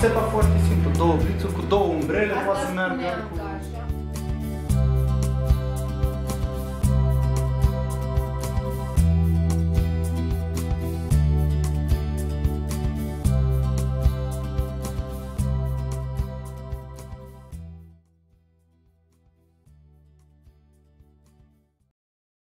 Conceptul foarte simplu, două blițuri cu două umbrele, poate să meargă cu...